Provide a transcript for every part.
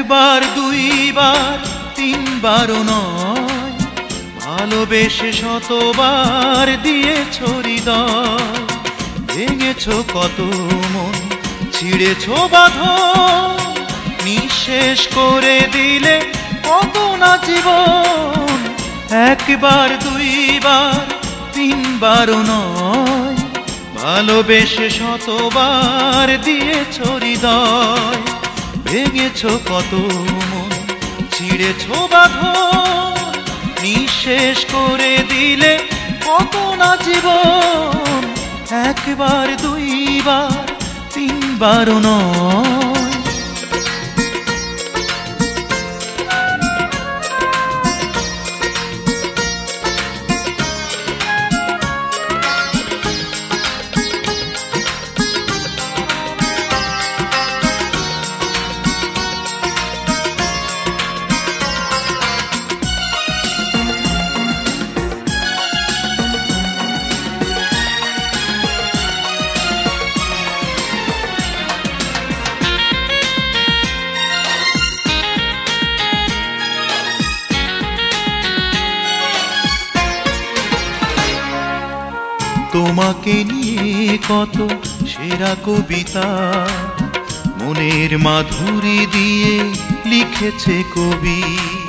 একবার দুইবার তিনবারও নয়, ভালোবেসে শতবার দিয়েছ হৃদয়। ভেঙেছ কত মন, ছিঁড়েছ বাঁধন, নিঃশেষ করে দিলে কত না জীবন। একবার দুইবার তিনবারও নয়, ভালোবেসে শতবার দিয়েছ হৃদয়। ভেঙেছ কত মন, ছিঁড়েছ বাঁধন, নিঃশেষ করে দিলে কত না জীবন। একবার দুইবার তিনবারও নয়। তোমাকে নিয়ে কত সেরা কবিতা, মনের মাধুরী দিয়ে লিখেছে কবি।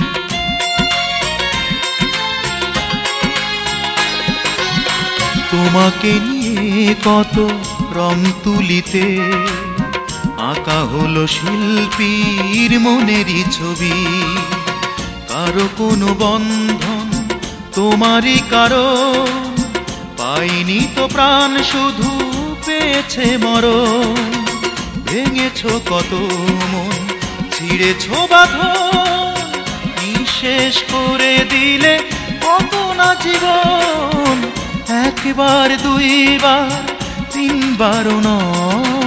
তোমাকে নিয়ে কত রং তুলিতে আঁকা হলো শিল্পীর মনেরই ছবি। কারো কোনো বন্ধন তোমারই কারণ, পাইনি তো প্রাণ শুধু পেয়েছে মরণ। ভেঙেছ কত মন, ছিঁড়েছ বাঁধন, নিঃশেষ করে দিলে কত না জীবন। একবার দুইবার তিনবারও নয়।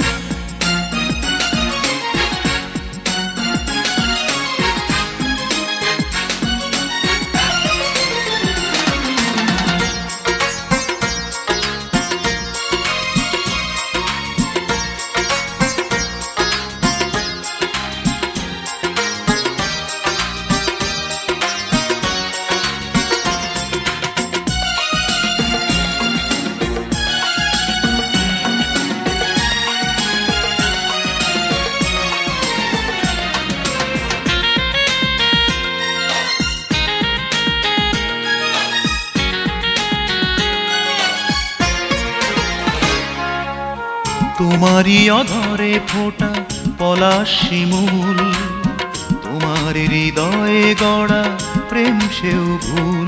তোমারই অধরে ফোটা পলাশ শিমুল, তোমার হৃদয়ে গড়া প্রেম সেও ভুল।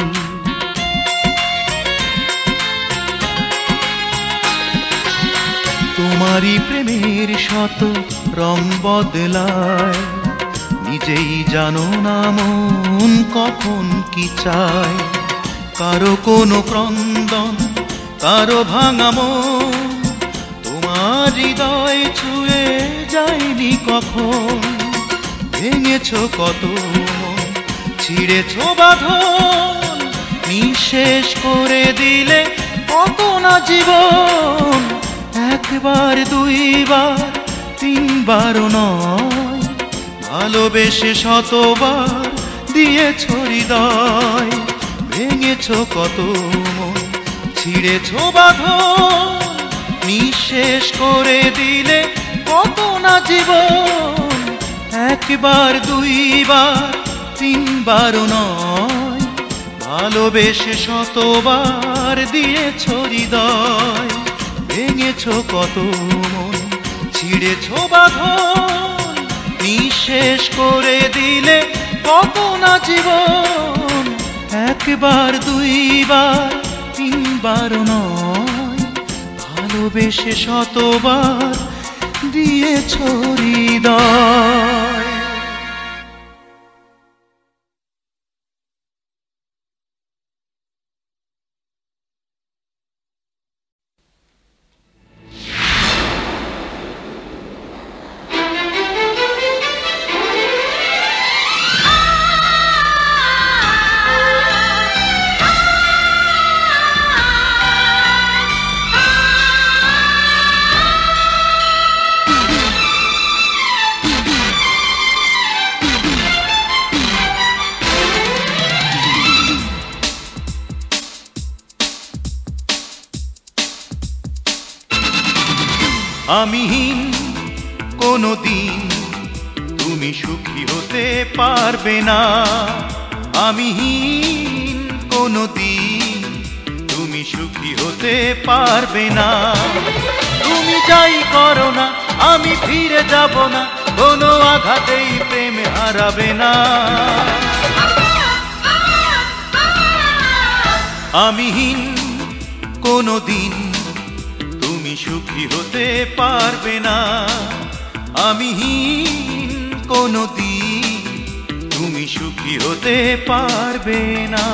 তোমারই প্রেমের শত রং বদলায়, নিজেই জানো না মন কখন কি চায়। কারো কোনো ক্রন্দন, কারো ভাঙা মন, তোমার হৃদয় ছুঁয়ে যায়নি কখন। ভেঙেছ কত মন, ছিঁড়েছ বাঁধন, নিঃশেষ করে দিলে কত না জীবন। একবার দুইবার তিনবারও নয়, ভালোবেসে শতবার দিয়েছ হৃদয়। ভেঙেছ কত মন, ছিঁড়েছ বাঁধন, নিঃশেষ করে দিলে কত না জীবন। একবার দুইবার তিনবারও নয়, ভালোবেসে শতবার দিয়েছ হৃদয়। ভেঙেছ কত মন, ছিঁড়েছ বাঁধন, নিঃশেষ করে দিলে কত না জীবন। একবার দুইবার তিনবারও নয়, ভালোবেসে শতবার দিয়েছ হৃদয়। আমিহীন কোনো দিন তুমি সুখী হতে পারবে না। আমিহীন কোনো দিন তুমি সুখী হতে পারবে না। তুমি যাই করো না আমি ফিরে যাব না, কোনো আঘাতেই প্রেম হারাবে না। আমিহীন কোনো দিন তুমি সুখী হতে পারবে না। আমিহীন কোনো দিন তুমি সুখী হতে পারবে না।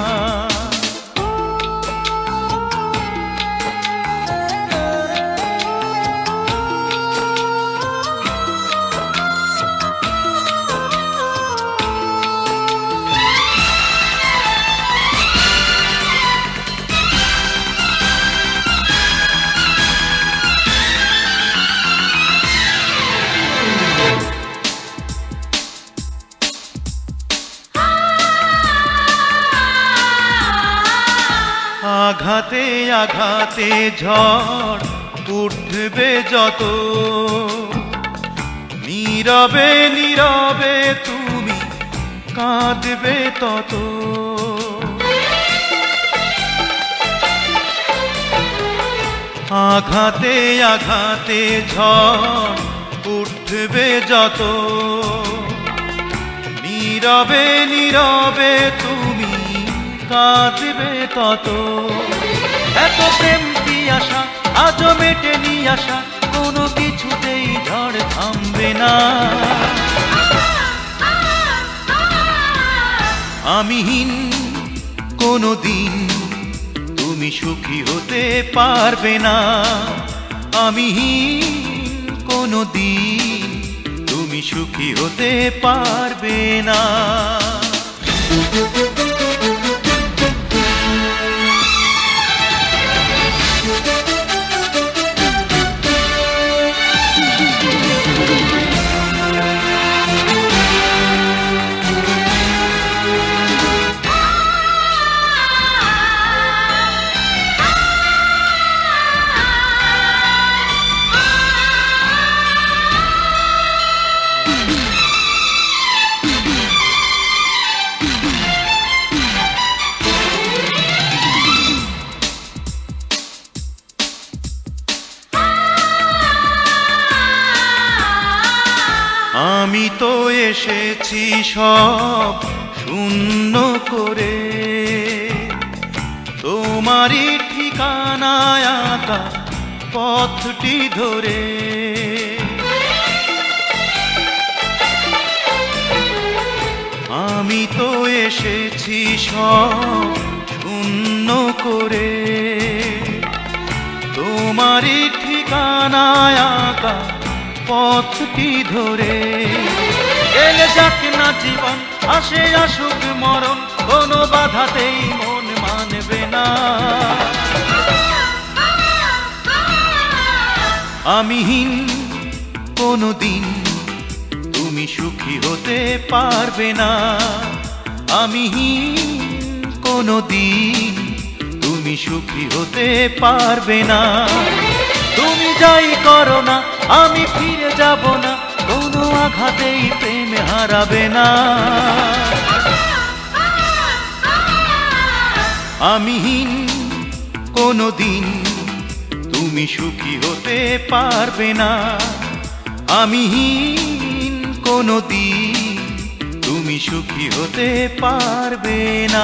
আঘাতে আঘাতে ঝড় উঠবে যত, নীরবে নীরবে তুমি কাঁদবে তত। আঘাতে আঘাতে ঝড় উঠবে যত, নীরবে নীরবে তুমি কাঁদবে তত। এত প্রেম পিয়াসা আজও মেটেনি আশা, কোনো কিছুতেই ঝড় থামবে না। আমিহীন কোনো দিন তুমি সুখী হতে পারবে না। আমিহীন কোনো দিন তুমি সুখী হতে পারবে না। আমি তো এসেছি সব শূন্য করে, তোমারই ঠিকানায় আঁকা পথটি ধরে। আমি তো এসেছি সব শূন্য করে, তোমারই ঠিকানায় আঁকা পথটি ধরে। এলে যাক না জীবন আসে আসুক মরণ, কোনো বাধাতেই মন মানবে না। আমিহীন কোনো দিন তুমি সুখী হতে পারবে না। আমিহীন কোনো দিন তুমি সুখী হতে পারবে না। তুমি যাই করো না আমি ফিরে যাব না, কোনো আঘাতেই প্রেম হারাবে না। আমিহীন কোনো দিন তুমি সুখী হতে পারবে না। আমিহীন কোনো দিন তুমি সুখী হতে পারবে না।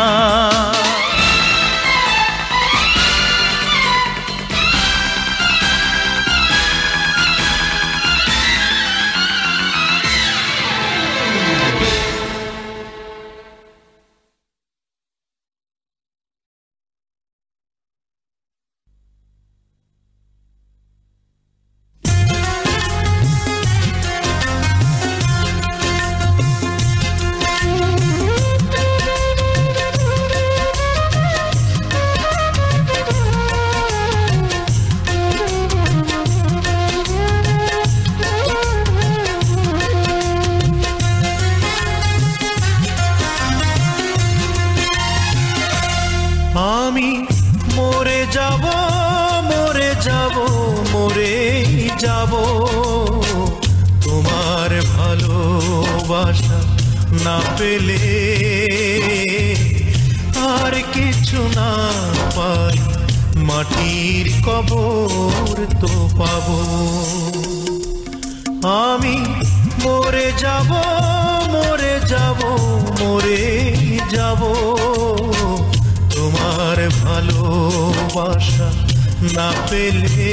মরেই যাব তোমার ভালোবাসা না পেলে আর কিছু না পাই মাটির কবর তো পাবো আমি মরে যাব মরে যাব মরেই যাব তোমার ভালোবাসা না পেলে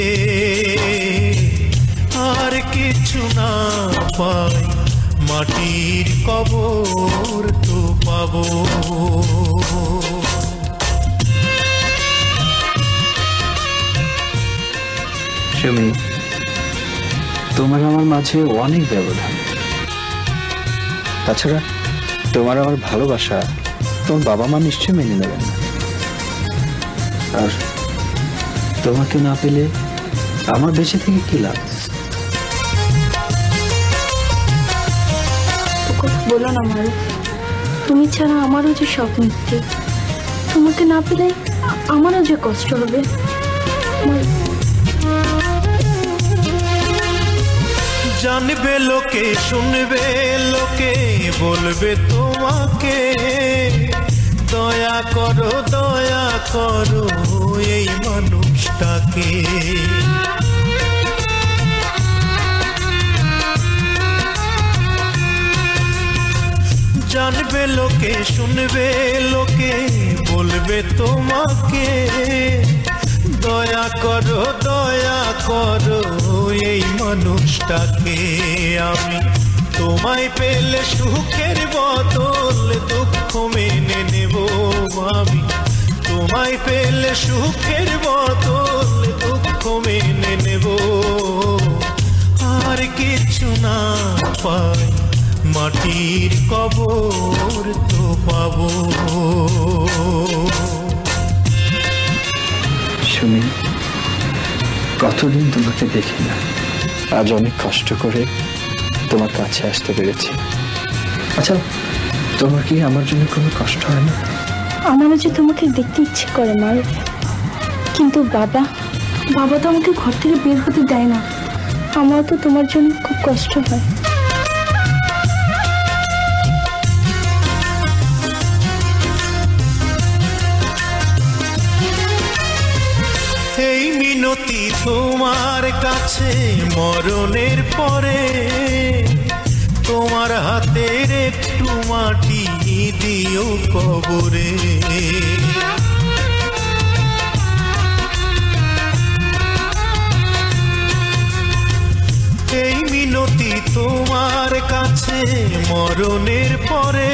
আর কিছু না পাই মাটির কবর তো পাবো সুমি তোমার আমার মাঝে অনেক ব্যবধান তাছাড়া তোমার আমার ভালোবাসা তোমার বাবা মা নিশ্চয়ই মেনে নেবেন না আর তোমাকে না পেলে আমার বেঁচে থেকে কি লাভ বলো না মারু তুমি ছাড়া আমারও যে সব মিথ্যে তোমাকে না পেলে আমারও যে কষ্ট হবে জানবে লোকে শুনবে লোকে বলবে তোমাকে দয়া করো এই মানুষটাকে জানবে লোকে শুনবে লোকে বলবে তোমাকে দয়া করো এই মানুষটাকে আমি তোমায় পেলে সুখের বদল দুঃখ মেনে নেব আমি তোমায় পেলে সুখের বদল দুঃখ মেনে নেব আর কিছু না পাই মাটির কবর তো পাবো সুমি কতদিন তোমাকে দেখি না আজ অনেক কষ্ট করে তোমার কাছে আসতে পেরেছি আচ্ছা তোমার কি আমার জন্য কোনো কষ্ট হয় না আমারও যে তোমাকে দেখতে ইচ্ছে করে মার কিন্তু বাবা তো আমাকে ঘর থেকে বের হতে দেয় না আমার তো তোমার জন্য খুব কষ্ট হয় এই মিনতি তোমার কাছে মরণের পরে তোমার হাতের একটু মাটি দিও কবরে এই মিনতি তোমার কাছে মরণের পরে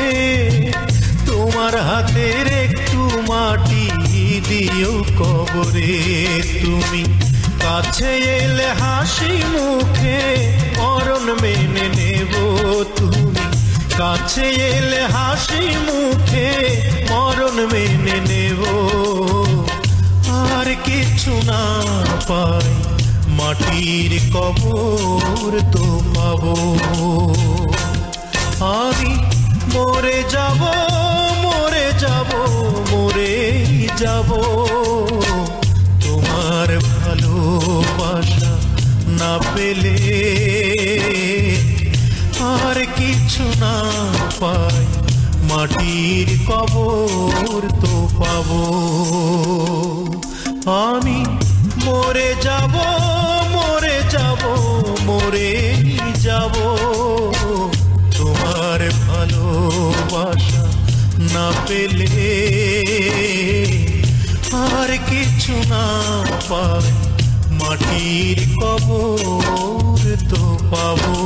তোমার হাতের একটু মাটি দিও কবরে তুমি কাছে এলে হাসি মুখে মরণ মেনে নেব তুমি কাছে এলে হাসি মুখে মরণ মেনে নেব আর কিছু না পাই মাটির কবর তো পাবো আমি মরে যাব মরে যাব মরেই যাব তোমার ভালোবাসা না পেলে আর কিছু না পাই মাটির কবর তো পাবো আমি মরে যাব মরে যাব মরেই যাব তোমার ভালোবাসা না পেলে আর কিছু না পাই মাটির কবর তো পাবো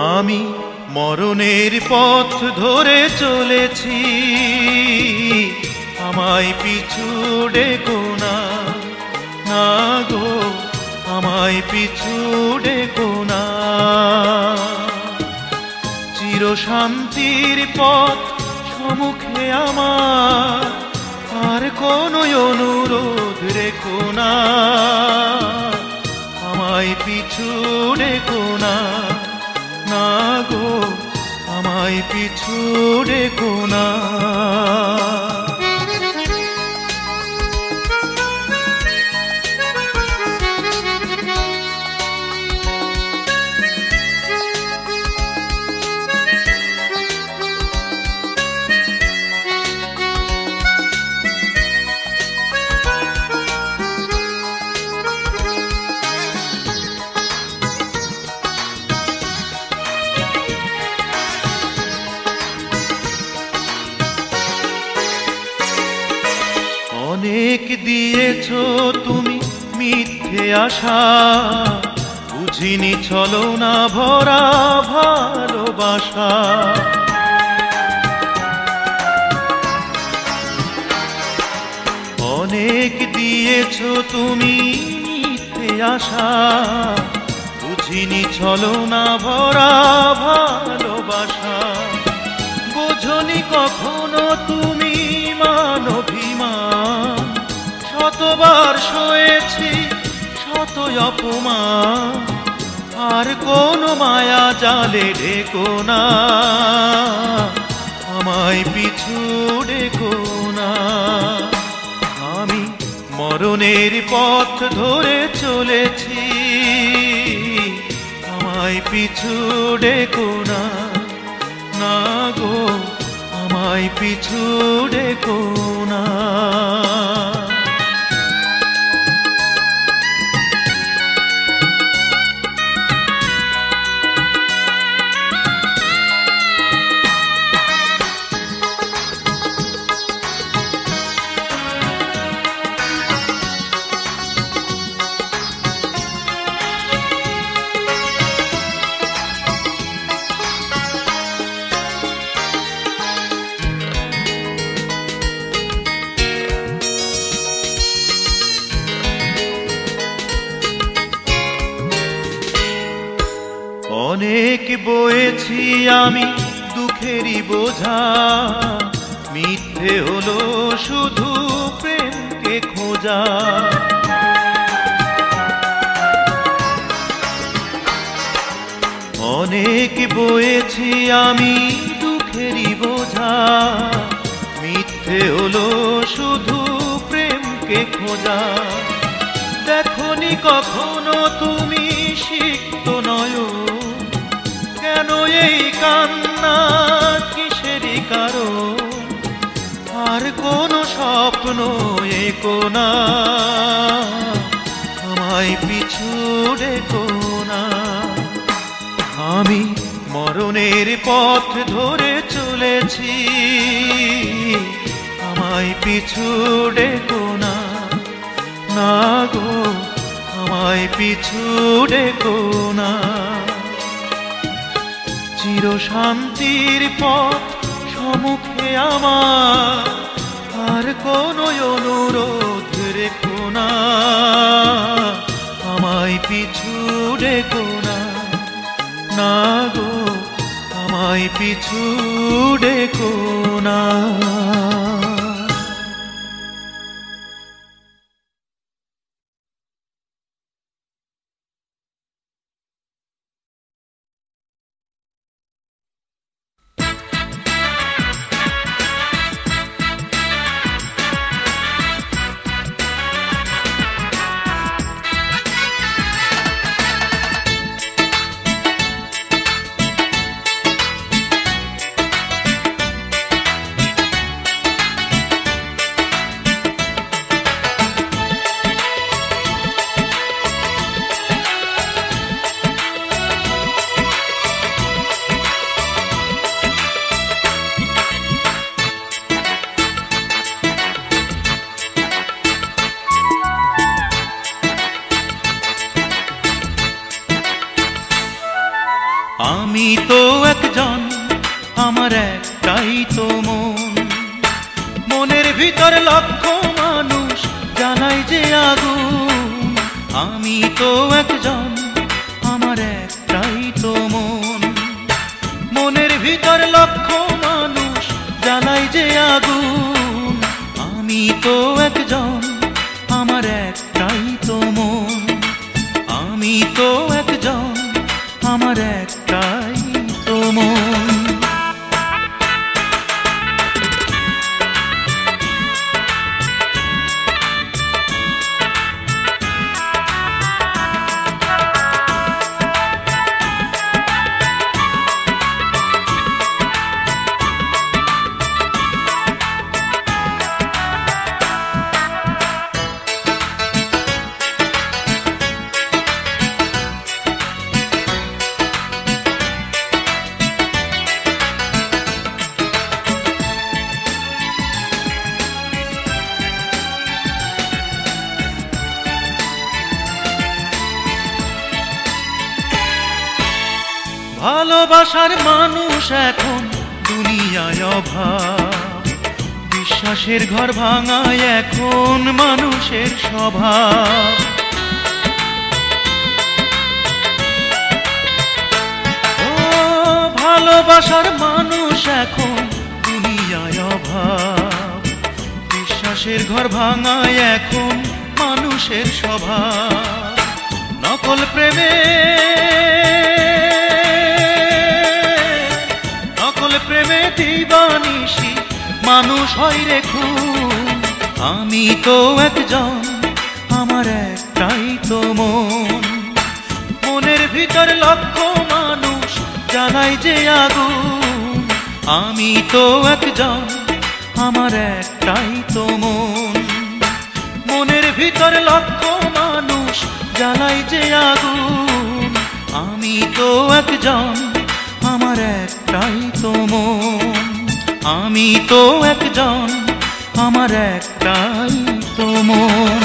আমি মরণের পথ ধরে চলেছি, আমায় পিছু ডেকো না, না গো আমায় পিছু ডেকো না। চিরশান্তির পথ সম্মুখে আমার, আর কোনো অনুরোধ রেখো না, আমায় পিছু ডেকো না, না গো আমায় পিছু ডেকো না। অনেক দিয়েছো তুমি মিথ্যে আশা, বুঝিনি ছলনা ভরা ভালোবাসা। অনেক দিয়েছো তুমি মিথ্যে আশা, বুঝিনি ছলনা ভরা ভালোবাসা। বোঝনি কখনো তুমি মানবিমান, শতবার সয়েছি শত অপমান, আর কোন মায়া জালে ডেকো না, আমায় পিছু ডেকো না। আমি মরণের পথ ধরে চলেছি, আমায় পিছু ডেকো না, না গো আমায় পিছু ডেকো না। অনেক বয়েছি আমি দুঃখেরই বোঝা, মিথ্যে হলো শুধু প্রেমকে খোঁজা। অনেক বয়েছি আমি দুঃখেরই বোঝা, মিথ্যে হলো শুধু প্রেমকে খোঁজা। দেখনি কখনো তুমি সিক্ত নয়ন, কেন এই কান্না কিসেরই কারণ, আর কোন স্বপ্ন একো না, আমায় পিছু ডেকো না। আমি মরণের পথ ধরে চলেছি, আমায় পিছু ডেকো না, না গো আমায় পিছু ডেকো না। চিরশান্তির পথ সম্মুখে আমার, আর কোনো অনুরোধ রেখো না, আমায় পিছু ডেকো না, না গো আমায় পিছু ডেকো না। আমি তো একজন, আমার একটাই তো মন। মনের ভিতর লক্ষ মানুষ জ্বালায় যে আগুন। আমি তো একজন, আমার একটাই তো মন। মনের ভিতর লক্ষ মানুষ জ্বালায় যে আগুন। আমি তো একজন, আমার একটাই তো মন। আমি তো একজন, আমার একটাই তো মন। ভালোবাসার মানুষ এখন দুনিয়ায় অভাব। বিশ্বাসের ঘর ভাঙায় এখন মানুষের স্বভাব। ও ভালোবাসার মানুষ এখন দুনিয়ায় অভাব। বিশ্বাসের ঘর ভাঙায় এখন মানুষের স্বভাব। নকল প্রেমে প্রেমে দিবানিশি মানুষ হয় রে খুন। আমি তো একজন, আমার একটাই তো মন। মনের ভিতর লক্ষ মানুষ জ্বালায় যে আগুন। আমি তো একজন, আমার একটাই তো মন। মনের ভিতর লক্ষ মানুষ জ্বালায় যে আগুন। আমি তো একজন, আমার একটাই তো মন। আমি তো একজন, আমার একটাই তো মন।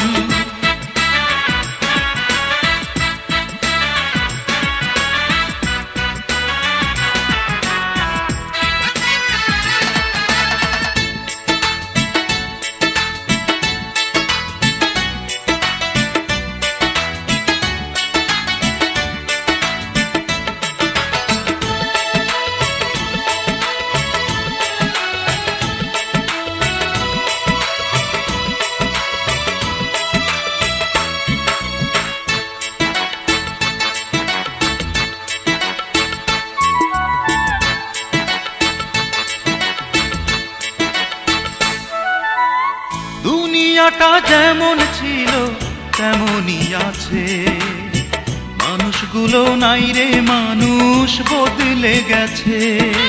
দুনিয়াটা যেমন ছিল তেমনই আছে। মানুষগুলো নাই রে, মানুষ বদলে গেছে।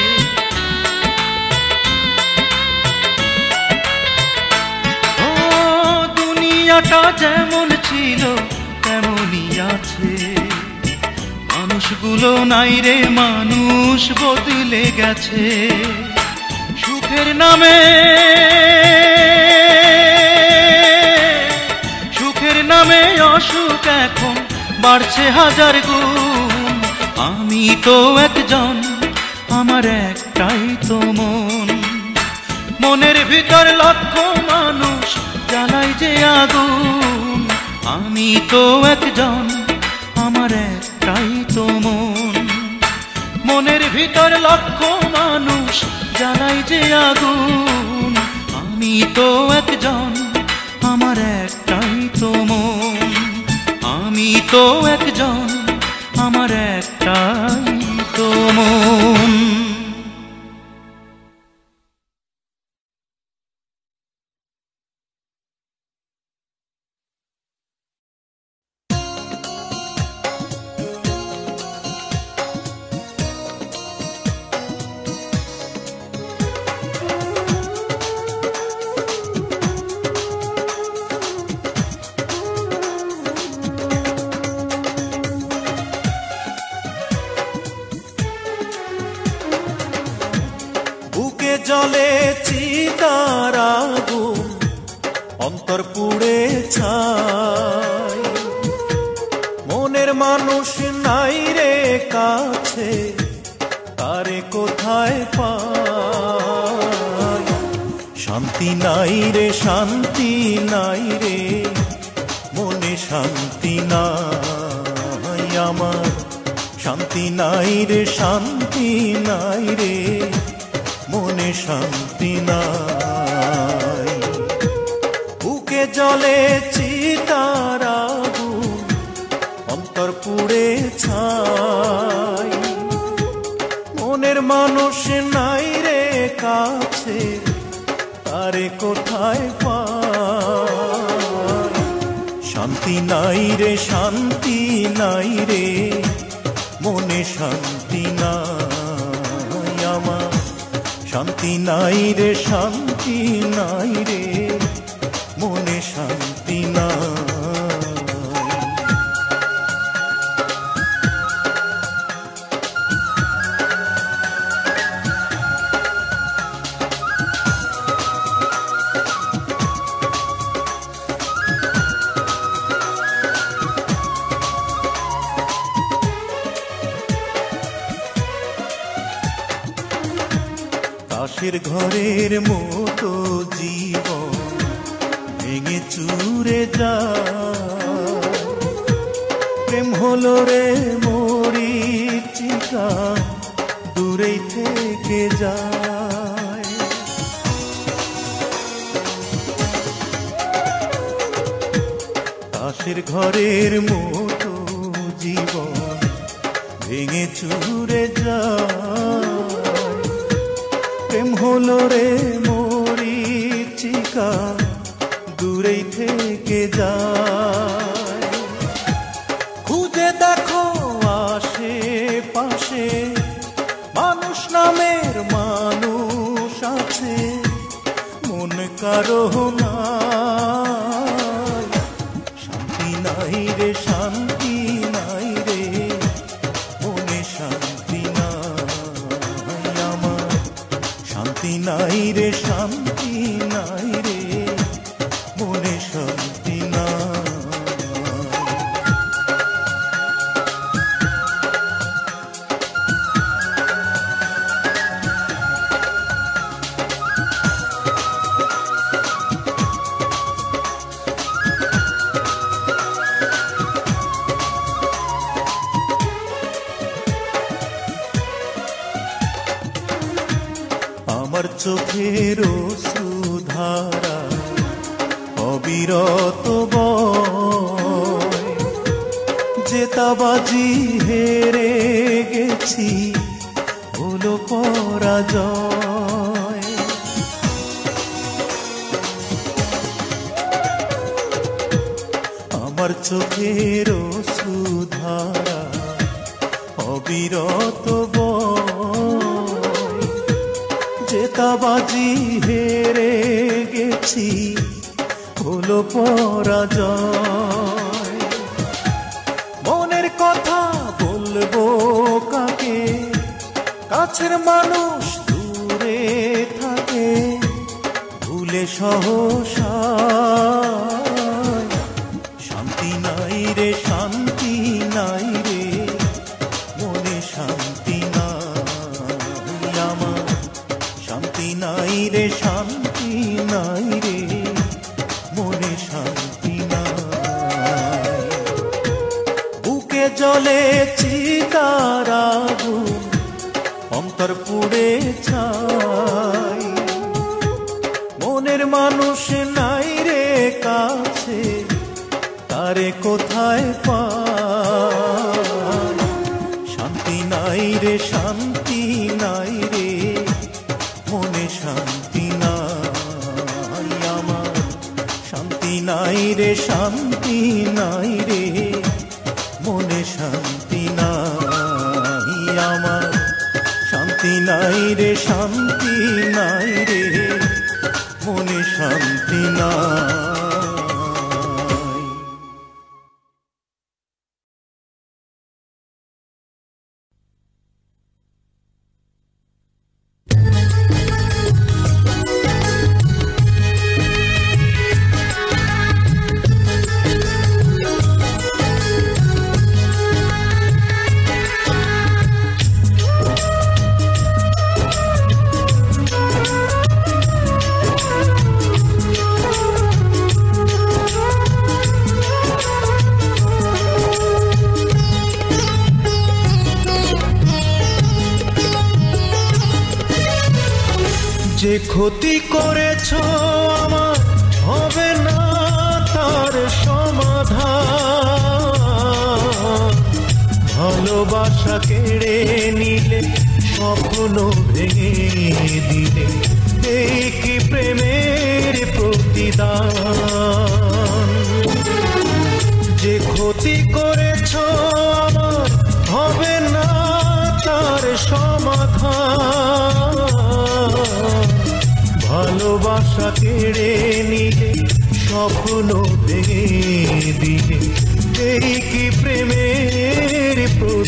ও দুনিয়াটা যেমন ছিল তেমনই আছে। মানুষগুলো নাই রে, মানুষ বদলে গেছে। সুখের নামে নামে অসুখ এখন বাড়ছে হাজার গুণ। আমি তো একজন, আমার একটাই তো মন। মনের ভিতর লক্ষ মানুষ জ্বালায় যে আগুন। আমি তো একজন, আমার একটাই তো মন। মনের ভিতর লক্ষ মানুষ জ্বালায় যে আগুন। আমি তো একজন, আমার একটাই তো মন। আমি তো একজন, আমার একটাই তো মন। জলে চিতার আগুন, অন্তর পুড়ে ছাই। মনের মানুষ নাই রে কাছে, তারে কোথায় পাই? শান্তি নাই রে, শান্তি নাই রে, মনে শান্তি নাই আমার। শান্তি নাই রে, শান্তি নাই রে, মনে শান্তি নাই। বুকে জ্বলে চিতার আগুন, অন্তর পুড়ে ছাই। মনের মানুষ নাই রে কাছে, তারে কোথায় পাই? শান্তি নাই রে, শান্তি নাই রে, মনে শান্তি নাই আমার। শান্তি নাই রে, শান্তি নাই রে, মনে শান্তি নাই। তাসের ঘরের মতো জীবন ভেঙে চুরে যায়। প্রেম হলো রে মরীচিকা, দূরেই থেকে যায়। তাসের ঘরের মতো জীবন ভেঙে চুরে যায়। প্রেম হলো রে মরীচিকা, দূরেই থেকে যায়। খুঁজে দেখো আশেপাশে, মানুষ নামের মানুষ আছে, মন কারো নাই। শান্তি নাই রে, শান্তি নাই রে, মনে শান্তি নাই আমার। শান্তি নাই রে, শান্তি নাই রে, মনে শান্তি নাই। আমার চোখের অশ্রুধারা অবিরত বয়। জেতাবাজি হেরে গেছি, হলো পরাজয়। আমার চোখের অশ্রুধারা অবিরত বয়। জেতাবাজি হেরে গেছি, হলো পরাজয়। মনের কথা বলবো কাকে, কাছের মানুষ দূরে থাকে, ভুলে সহসা। শান্তি নাই রে, শান্তি নাই রে, মনে শান্তি নাই আমার। শান্তি নাই রে, শান্তি নাই রে, মনে শান্তি নাই। বুকে জ্বলে চিতার আগুন, অন্তর পুড়ে ছাই। মনের মানুষ নাই রে কাছে, তারে কোথায় পাই? শান্তি নাই রে, শান্তি নাই রে, মনে শান্তি নাই আমার। শান্তি নাই রে, শান্তি নাই রে, মনে শান্তি নাই আমার। শান্তি নাই রে, শান্তি নাই রে, মনে শান্তি নাই। যে ক্ষতি করেছ আমার হবে না তার সমাধান, ভালোবাসা কেড়ে নিলে স্বপ্ন ভেঙে দিলে এই কি প্রেমের প্রতিদান। যে ক্ষতি করেছ আমার হবে না তার সমাধান, ভালোবাসা কেড়ে নিলে স্বপ্ন ভেঙে দিলে এই কি প্রেমের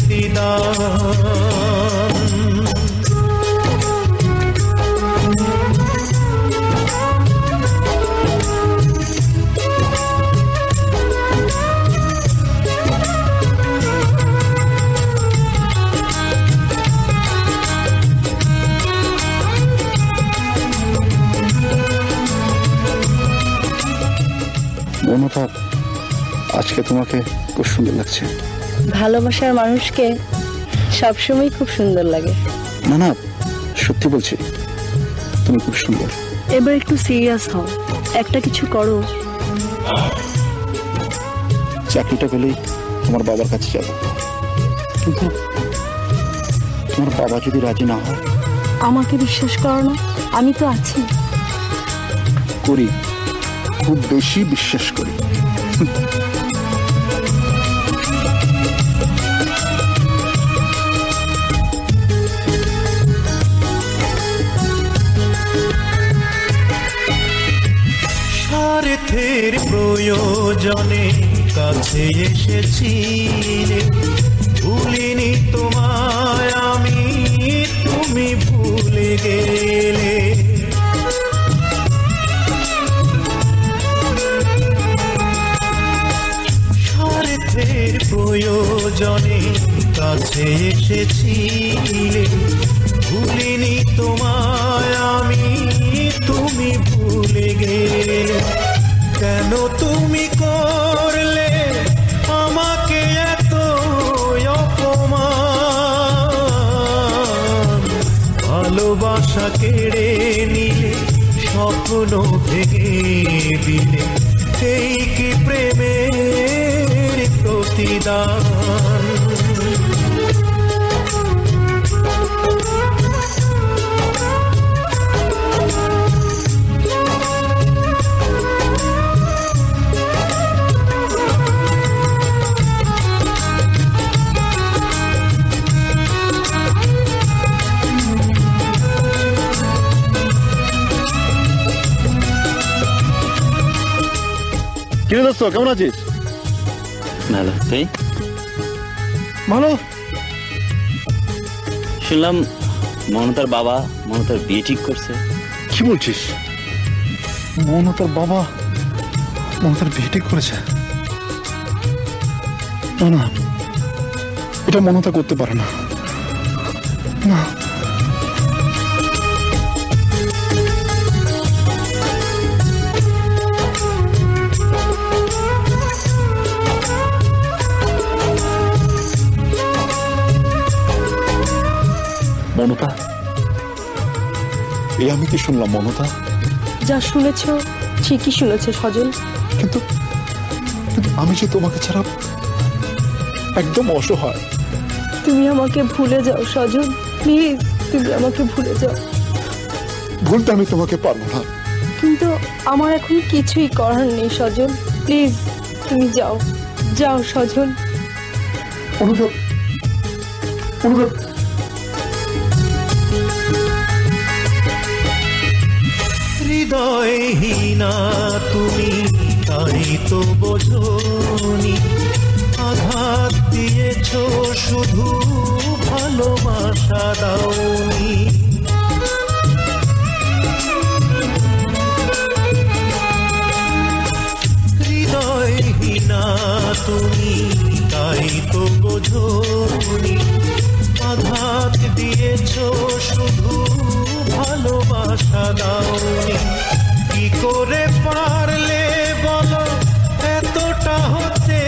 প্রতিদান। মমতা, আজকে তোমাকে খুব সুন্দর লাগছে। ভালোবাসার মানুষকে সবসময় খুব সুন্দর লাগে। না না, সত্যি বলছি, তুমি খুব সুন্দর। এবার একটু সিরিয়াস হও, একটা কিছু করো। চাকরিটা পেলেই তোমার বাবার কাছে যাব, কিন্তু তোমার বাবা যদি রাজি না হয়? আমাকে বিশ্বাস করো না, আমি তো আছি। করি, খুব বেশি বিশ্বাস করি। স্বার্থের প্রয়োজনে কাছে এসেছিলে, ভুলিনি তোমায় আমি, তুমি ভুলে গেলে। স্বার্থের প্রয়োজনে কাছে এসেছিলে, ভুলিনি তোমায় আমি, তুমি ভুলে গেলে। কেন তুমি করলে আমাকে এত অপমান, ভালোবাসা কেড়ে নিলে স্বপ্ন ভেঙে দিলে এই কি প্রেমের প্রতিদান। কিরে দোস্ত, কেমন আছিস? ভালো। তুই? ভালো। শুনলাম মমতার বাবা মমতার বিয়ে ঠিক করছে। কি বলছিস? মমতার বাবা মমতার বিয়ে ঠিক করেছে? না না, এটা মমতা করতে পারে না। না, মমতা, এই আমি কি শুনলাম মমতা? যা শুনেছ ঠিকই শুনেছে সজল, কিন্তু কিন্তু আমি যে তোমাকে ছাড়া একদম অসহায়। তুমি আমাকে ভুলে যাও সজল, প্লিজ তুমি আমাকে ভুলে যাও। ভুলতে আমি তোমাকে পারবো না। কিন্তু আমার এখন কিছুই করার নেই সজল, প্লিজ তুমি যাও, যাও সজল। অনুরোধ, অনুরোধ। হৃদয়হীনা তুমি, তাই তো বোঝনি, আঘাত দিয়েছ শুধু ভালোবাসা দাওনি। হৃদয়হীনা তুমি, তাই তো বোঝনি, আঘাত দিয়েছ শুধু ভালোবাসা দাওনি। কি করে পারলে বলো এতটা হতে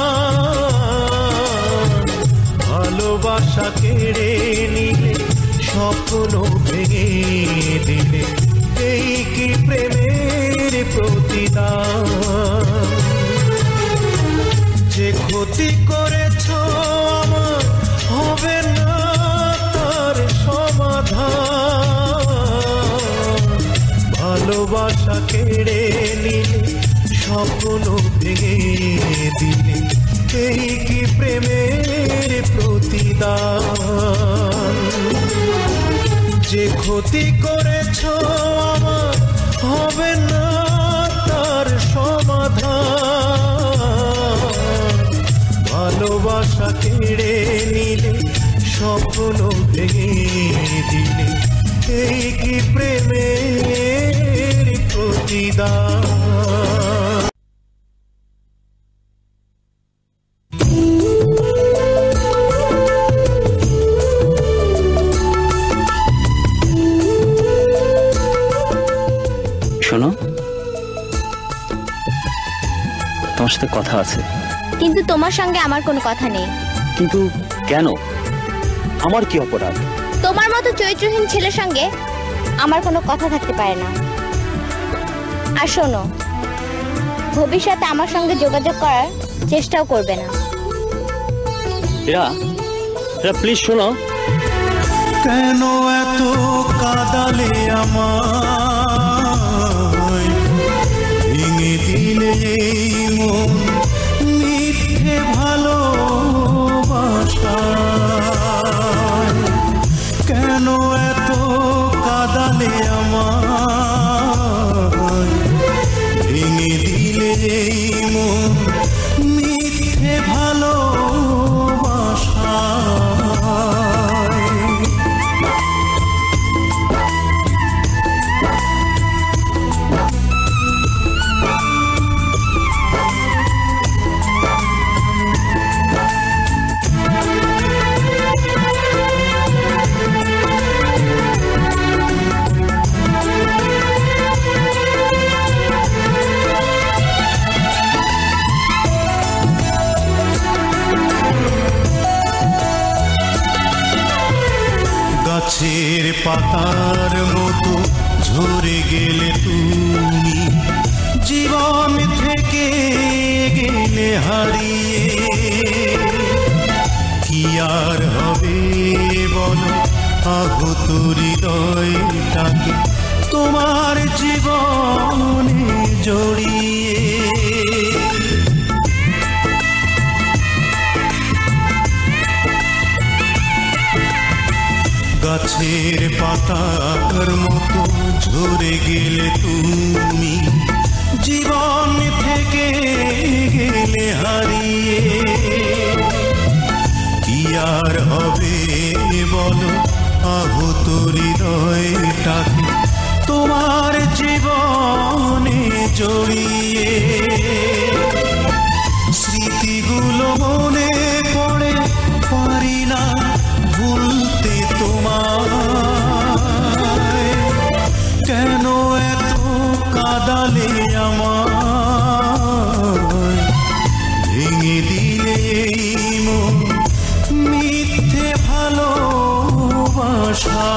বেঈমান, ভালোবাসা কেড়ে নিলে স্বপ্ন ভেঙে দিলে এই কি প্রেমের প্রতিদান? যে ক্ষতি করেছ আমার হবে না তার সমাধান। ভালোবাসা কেড়ে নিলে স্বপ্ন ভেঙে দিলে এই কি প্রেমের প্রতিদান? যে ক্ষতি করেছ আমার হবে না তার সমাধান। ভালোবাসা কেড়ে নিলে স্বপ্ন ভেঙে দিলে এই কি প্রেমের প্রতিদান? শোনো, তোমার সাথে কথা আছে। কিন্তু তোমার সঙ্গে আমার কোনো কথা নেই। কিন্তু কেন? আমার কি অপরাধ? তোমার মতো চরিত্রহীন ছেলের সঙ্গে আমার কোনো কথা থাকতে পারে না। আর শোনো, ভবিষ্যতে আমার সঙ্গে যোগাযোগ করার চেষ্টাও করবে না। এরা প্লিজ শোনো। কেন এত কাঁদালে আমায়, ভেঙে দিলে এই মন মিথ্যে ভালোবাসা? কেন এত কাঁদালে আমায়, ভেঙে দিলে এই মন মিথ্যে ভালোবাসা? গাছের পাতার মতো ঝরে গেলে তুমি, জীবন থেকে গেলে হারিয়ে। কি আর হবে বলো আহত হৃদয়টাকে তোমার জীবনে জড়িয়ে। গাছের পাতার মতো ঝরে গেলে তুমি, জীবন থেকে গেলে হারিয়ে। কি আর হবে বলো আহত হৃদয়টাকে তোমার জীবনে জড়িয়ে। স্মৃতিগুলো মনে পড়ে পারি না ভুলতে তোমায়। কেন এত কাঁদালে আমায়, ভেঙে দিলে এই মন মিথ্যে ভালোবাসা?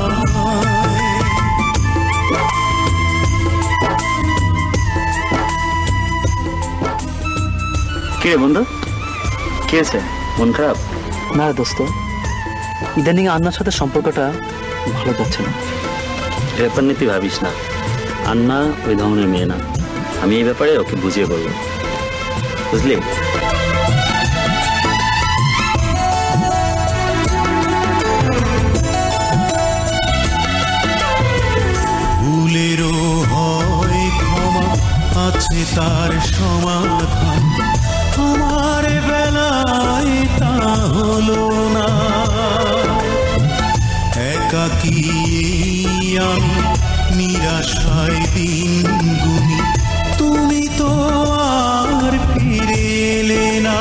কে বন্ধু, কি আছে? মন খারাপ? না দোস্ত, ইদানিং আন্নার সাথে সম্পর্কটা ভালো যাচ্ছে না। এ ব্যাপার নিয়ে তুই ভাবিস না, আন্না ওই ধরনের মেয়ে না। আমি এই ব্যাপারে ওকে বুঝিয়ে বলবো, বুঝলি? ভুলেরও হয় ক্ষমা, আছে তার সমাধান। আমার বেলায় তা হলো না। একাকী আমি নিরাশায় দিন গুনি, তুমি তো আর ফিরে এলে না।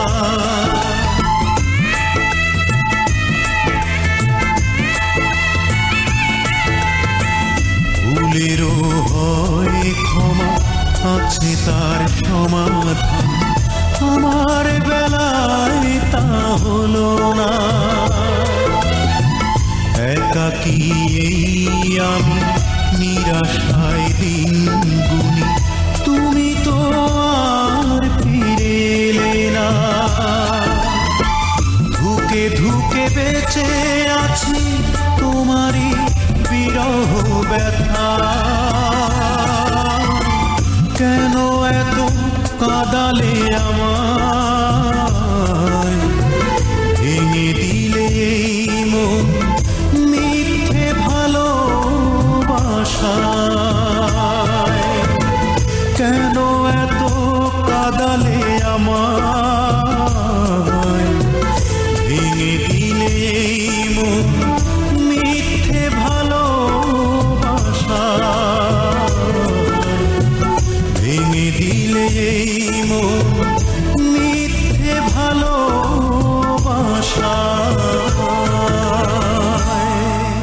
ভুলেরও হয় ক্ষমা, আছে তার সমাধান। আমার বেলায় তা হলো না। একা একাকী এই আমি নিরাশায় দিন গুনি, তুমি তো আর ফিরে এলে না। ধুকে ধুকে বেঁচে আছি তোমারই বিরহ ব্যথা। কেন এত কাঁদালে আমায়, ভেঙে দিলে এই মন মিথ্যে ভালোবাসায়। কেন এত কাঁদালে আমায়, ভেঙে দিলে এই মন মিথ্যে ভালোবাসায়। ভেঙে দিলে এই মন মিথ্যে ভালোবাসায়।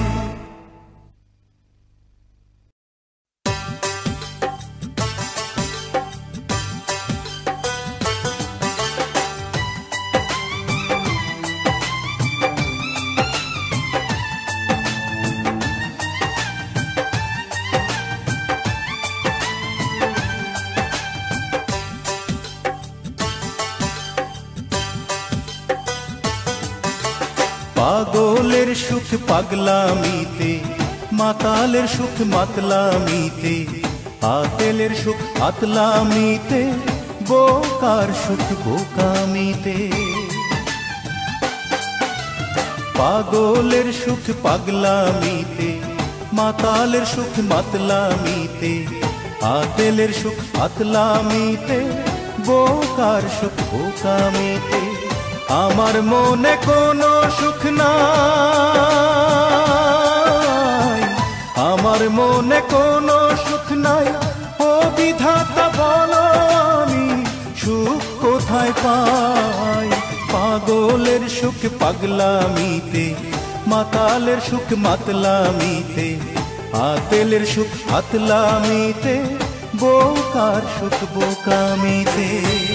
পাগলের সুখ পাগলামিতে, মাতালের সুখ মাতলামিতে, আতেলের সুখ আতলামিতে, বোকার সুখ বোকামিতে। পাগলের সুখ পাগলামিতে, মাতালের সুখ মাতলামিতে, আতেলের সুখ আতলামিতে, বোকার সুখ বোকামিতে। আমার মনে কোনো সুখ নাই, আমার মনে কোনো সুখ নাই, ও বিধাতা বলো আমি সুখ কোথায় পাই। পাগলের সুখ পাগলামিতে, মাতালের সুখ মাতলামিতে, আতেলের সুখ আতলামিতে, বোকার সুখ বোকামিতে।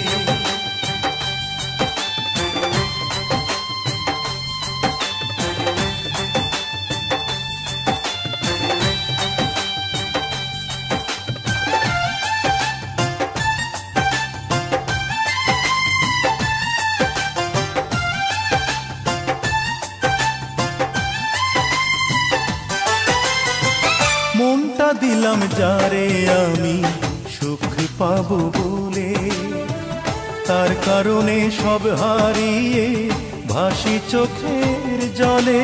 মনটা দিলাম যারে আমি সুখ পাবো বলে, তার কারণে সব হারিয়ে ভাসি চোখের জলে।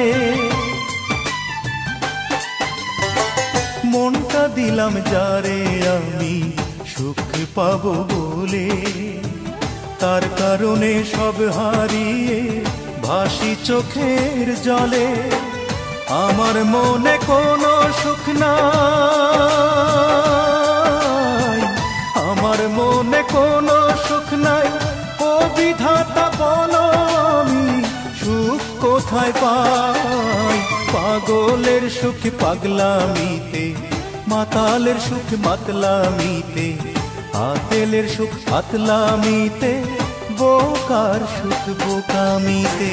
মনটা দিলাম যারে আমি সুখ পাবো বলে, তার কারণে সব হারিয়ে ভাসি চোখের জলে। আমার মনে কোনো সুখ নাই, আমার মনে কোনো সুখ নাই, ও বিধাতা বলো আমি সুখ কোথায় পাই। পাগলের সুখ পাগলামিতে, মাতালের সুখ মাতলামিতে, আতেলের সুখ আতলামিতে, বোকার সুখ বোকামিতে।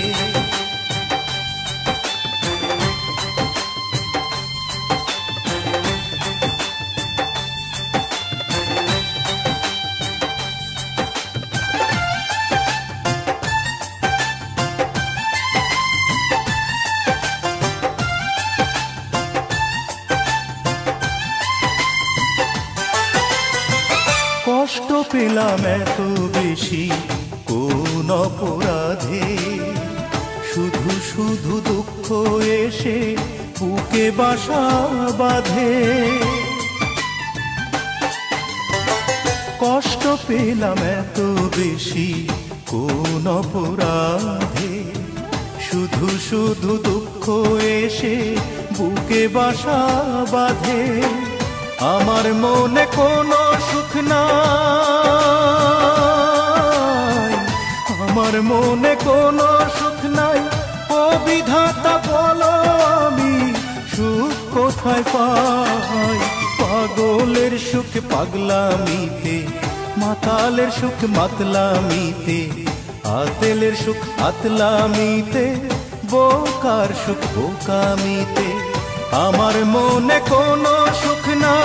কষ্ট পেলাম এত বেশি কোন অপরাধে, শুধু শুধু দুঃখ এসে বুকে বাসা বাঁধে। কষ্ট পেলাম এত বেশি কোন অপরাধে, শুধু শুধু দুঃখ এসে বুকে বাসা বাঁধে। আমার মনে কোনো সুখ নাই, আমার মনে কোনো সুখ নাই, ও বিধাতা বলো আমি সুখ কোথায় পাই। পাগলের সুখ পাগলামিতে, মাতালের সুখ মাতলামিতে, আতেলের সুখ আতলামিতে, বোকার সুখ বোকামিতে। আমার মনে কোনো সুখ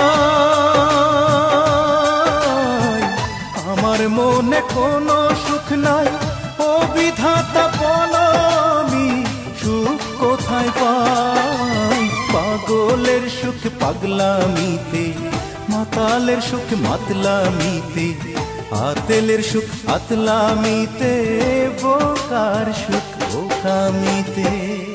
নাই, আমার মনে কোনো সুখ নাই। ও বিধাতা বলো আমি সুখ কোথায় পাই? পাগলের সুখ পাগলামিতে, মাতালের সুখ মাতলামিতে, আতেলের সুখ আতলামিতে, বোকার সুখ বোকামিতে।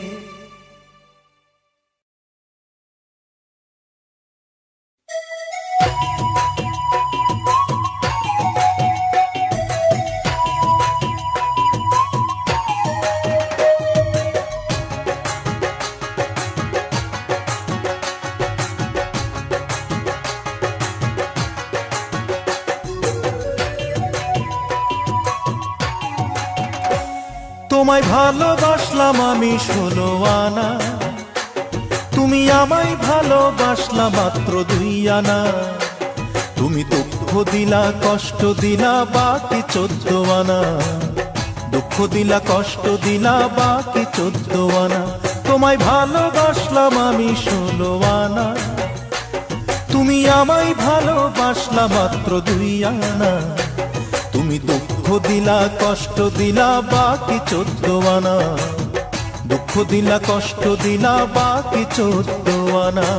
তোমায় ভালোবাসলাম আমি 16 আনা, তুমি আমায় ভালোবাসলা মাত্র 2 আনা। তুমি দুঃখ দিলা কষ্ট দিলা বাকি 14 আনা, দুঃখ দিলা কষ্ট দিলা বাকি 14 আনা। তোমায় ভালোবাসলাম আমি 16 আনা, তুমি আমায় ভালোবাসলা মাত্র 2 আনা। তুমি দুঃখ দিলা কষ্ট দিলা বাকি 14 আনা, দুঃখ দিলা কষ্ট দিলা বাকি 14 আনা।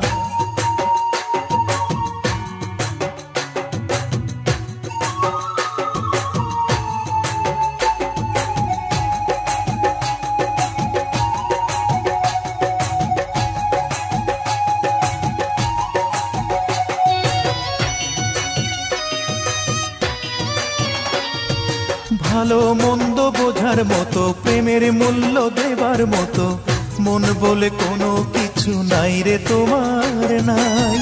ভালো মন্দ বোঝার মতো, প্রেমের মূল্য দেবার মতো মন বলে কোনো কিছু নাই রে তোমার নাই।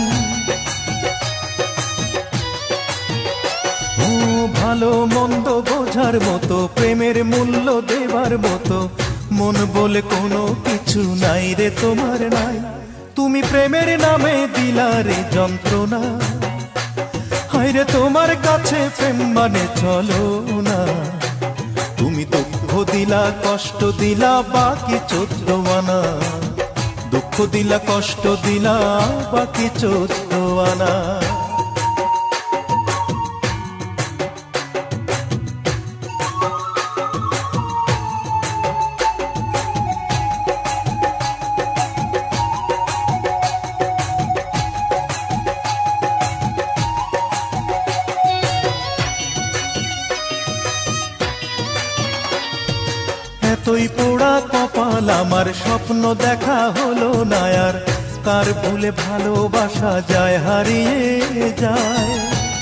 ও ভালো মন্দ বোঝার মতো, প্রেমের মূল্য দেবার মতো মন বলে কোনো কিছু নাই রে তোমার নাই। তুমি প্রেমের নামে দিলা রে যন্ত্রণা, হায়রে তোমার কাছে প্রেম মানে চলো না। তুমি দুঃখ দিলা কষ্ট দিলা বাকি 14 আনা, দুঃখ দিলা কষ্ট দিলা বাকি 14 আনা। এতই পোড়া কপাল আমার, স্বপ্ন দেখা হলো না আর, কার ভুলে ভালোবাসা যায় হারিয়ে যায়।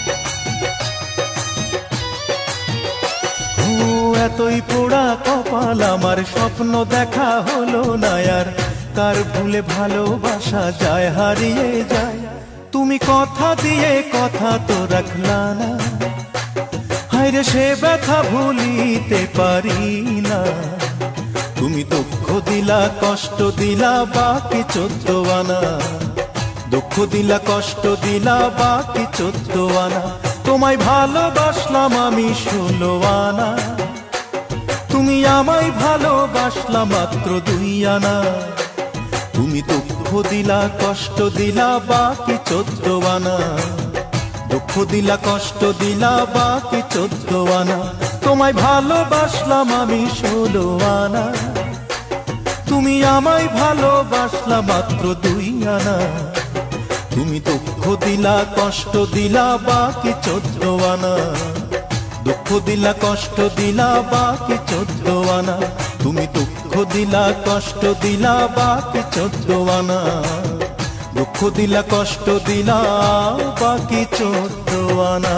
ও এতই পোড়া কপাল আমার, স্বপ্ন দেখা হলো না আর, কার ভুলে ভালোবাসা যায় হারিয়ে যায়। তুমি কথা দিয়ে কথা তো রাখলা না, হায়রে সে ব্যথা ভুলিতে পারি না। তুমি দুঃখ দিলা কষ্ট দিলা বাকি 14 আনা, দুঃখ দিলা কষ্ট দিলা বাকি 14 আনা। তোমায় ভালোবাসলাম আমি 16 আনা, তুমি আমায় ভালোবাসলা মাত্র 2 আনা। তুমি দুঃখ দিলা কষ্ট দিলা বাকি 14 আনা, দুঃখ দিলা কষ্ট দিলা বাকি 14 আনা। তোমায় ভালোবাসলাম আমি 16 আনা, তুমি আমায় ভালোবাসলা মাত্র 2 আনা। তুমি দুঃখ দিলা কষ্ট দিলা বাকি 14 আনা, দুঃখ দিলা কষ্ট দিলা বাকি 14 আনা। তুমি দুঃখ দিলা কষ্ট দিলা বাকি 14 আনা, দুঃখ দিলা কষ্ট দিলা বাকি 14 আনা।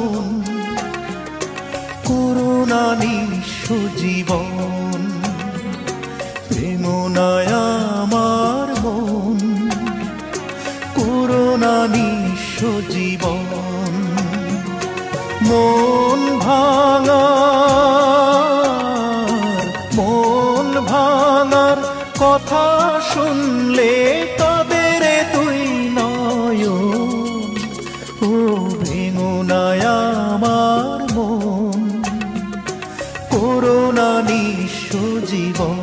জীবন করোনা নিঃস্ব জীবন। মন ভাঙার কথা শুনলে তাদের তুই নয়ন। ও ভেঙো না আমার মন, করোনা নিঃস্ব জীবন।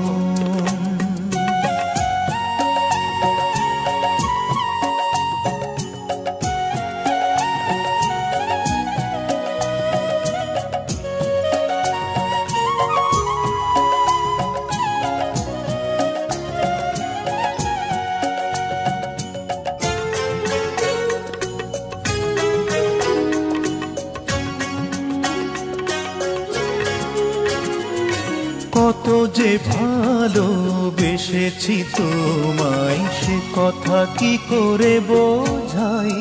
কত যে ভালোবেসেছি তোমায়, সে কথা কি করে বোঝাই।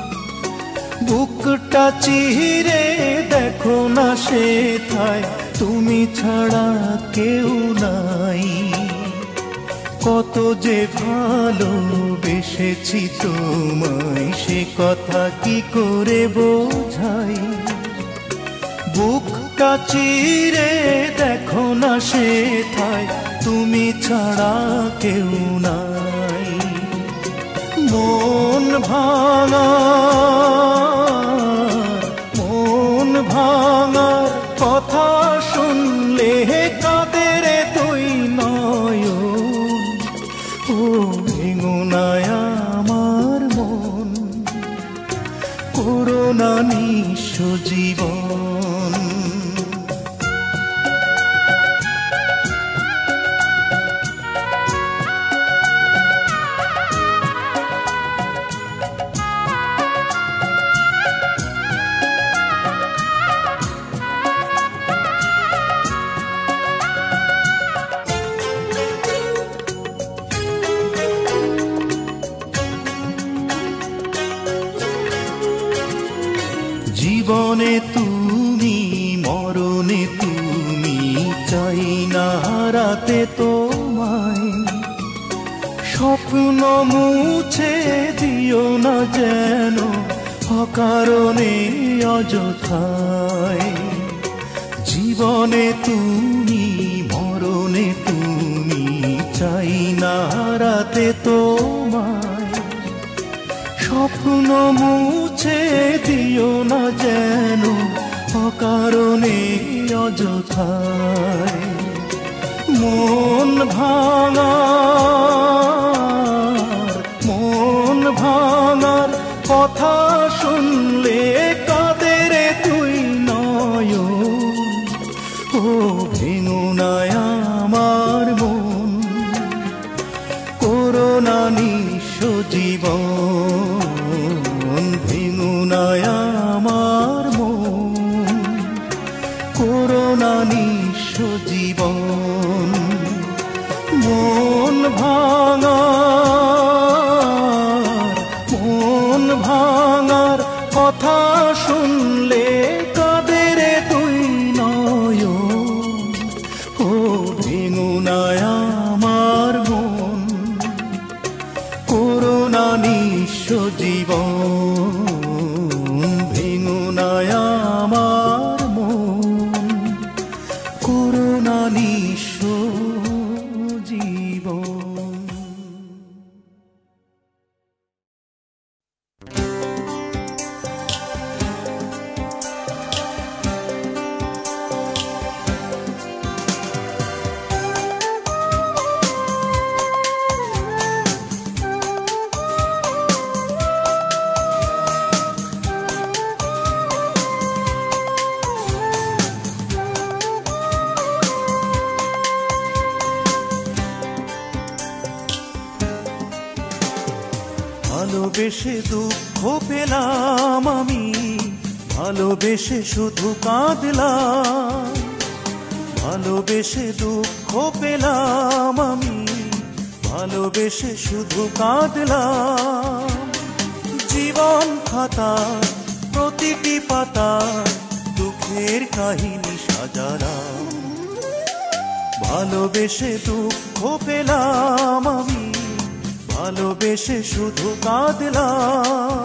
বুকটা চিরে দেখো না সেথায় তুমি ছাড়া কেউ নাই। কত যে ভালোবেসেছি তোমায়, সে কথা কি করে বোঝাই। বুকটা চিরে দেখো না সেথায় তুমি ছাড়া কেউ নাই। মন ভাঙার কথা শুনলে কাদের তুই নয়ন। ও ভেঙো না আমার মন, করোনা নিঃস্ব জীবন। জীবনে তুমি মরণে তুমি, চাই না হারাতে তোমায়। স্বপ্ন মুছে দিও না যেন অকারণে অযথায়। জীবনে তুমি মরণে তুমি, চাই না হারাতে তোমায়। স্বপ্ন মুছে দিও না যেন অকারণে অযথায়। মন ভাঙার কথা শুনলে কাদের তুই নয়ন। ও ভেঙো না আমার মন, করোনা নিঃস্ব জীবন। ভেঙো না আমার মন, করোনা নিঃস্ব জীবন। মন ভাঙার কথা শুনলে কাদের তুই নয়ন। ও ভেঙো না আমার মন, করোনা নিঃস্ব জীবন। ভেঙো না আমার মন, করোনা নিঃস্ব জীবন। ভালোবেসে দুঃখ পেলাম আমি, ভালোবেসে শুধু কাঁদলাম। ভালোবেসে দুঃখ পেলাম আমি, ভালোবেসে শুধু কাঁদলাম। জীবন খাতার প্রতিটি পাতায় দুঃখের কাহিনী সাজালাম। ভালোবেসে দুঃখ পেলাম আমি, ভালোবেসে শুধু কাঁদলাম।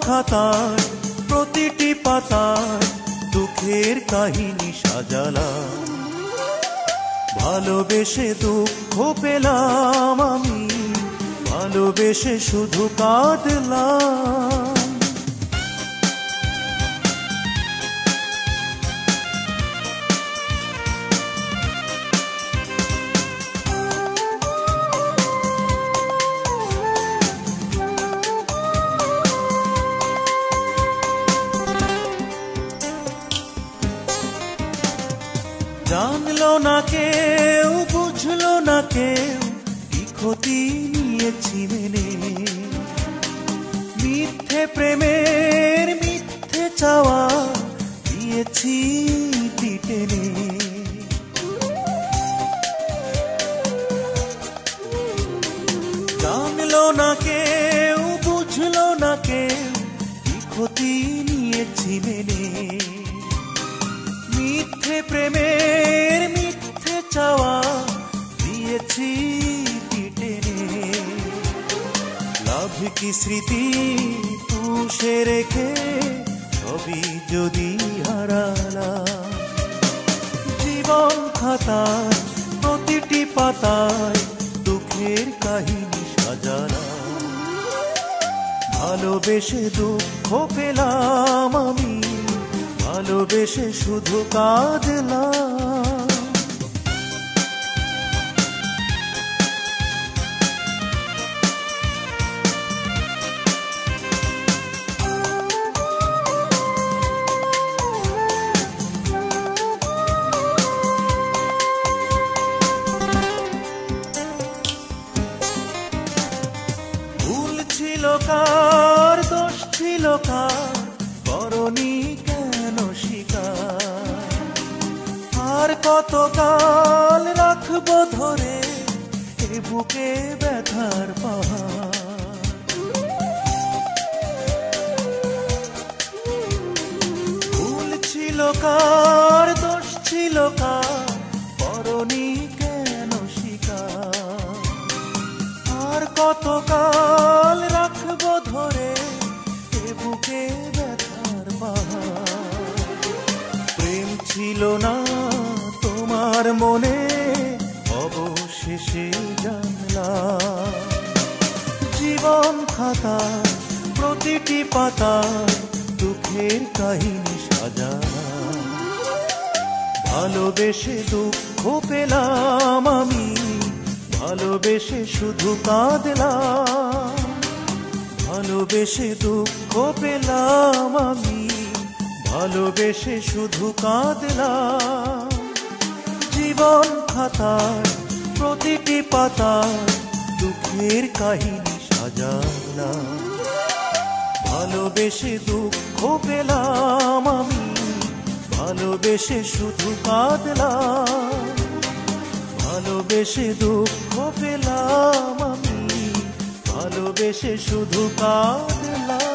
খাতায় প্রতিটি পাতায় দুঃখের কাহিনী সাজালাম, ভালোবেসে দুঃখ পেলাম আমি, ভালোবেসে শুধু কাঁদলাম। জানলো না কেউ, বুঝলো না কেউ, কি ক্ষতি নিয়েছি মেনে, মিথ্যে প্রেমের মিথ্যে চাওয়া দিয়েছি টেনে। জানলো না কেউ, বুঝলো না কেউ, কি ক্ষতি নিয়েছি মেনে, মিথ্যে প্রেমের মিথ্যে চাওয়া দিয়েছি টেনে। লাভ কি স্মৃতি পুষে রেখে ছবি যদি হারালাম, জীবন খাতায় প্রতিটি পাতায় দুঃখের কাহিনী সাজালাম, ভালোবেসে দুঃখ পেলাম আমি, ভালোবেসে শুধু কাঁদলাম। ভুল ছিল কার, দোষ ছিল কার, করনি কেন শিকার, আর কতকাল রাখবো ধরে এ বুকে ব্যথার পাহাড়। ভুল ছিল কার, দোষ ছিল কার, করনি কেন শিকার, আর কতকাল রাখবো ধরে এ বুকে ব্যথার পাহাড়। প্রেম ছিল না তোমার মনে, অবশেষে জানলাম, জীবন খাতায় প্রতিটি পাতায় দুঃখের কাহিনী সাজালাম, ভালোবেসে দুঃখ পেলাম আমি, ভালোবেসে শুধু কাঁদলাম, ভালোবেসে দুঃখ পেলাম আমি, ভালোবেসে শুধু কাঁদলাম, জীবন খাতায় প্রতিটি পাতায় দুঃখের কাহিনী সাজালাম, ভালোবেসে দুঃখ পেলাম আমি, ভালোবেসে শুধু কাঁদলাম, ভালোবেসে দুঃখ পেলাম আমি, ভালোবেসে শুধু কাঁদলাম।